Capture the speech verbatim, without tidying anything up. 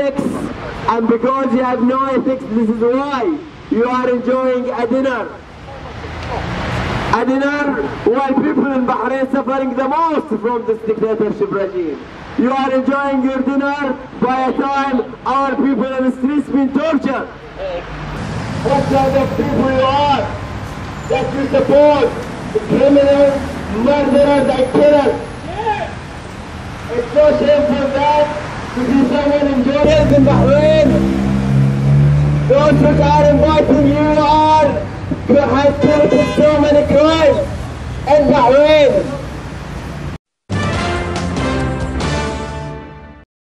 ethics, and because you have no ethics, this is why you are enjoying a dinner. A dinner while people in Bahrain suffering the most from this dictatorship regime. You are enjoying your dinner by a time our people in the streets being tortured. What kind of people you are that you support the criminals, murderers and killers? It's so shameful that to see someone enjoying in Bahrain. Those who are inviting you are to have committed so many crimes in Bahrain.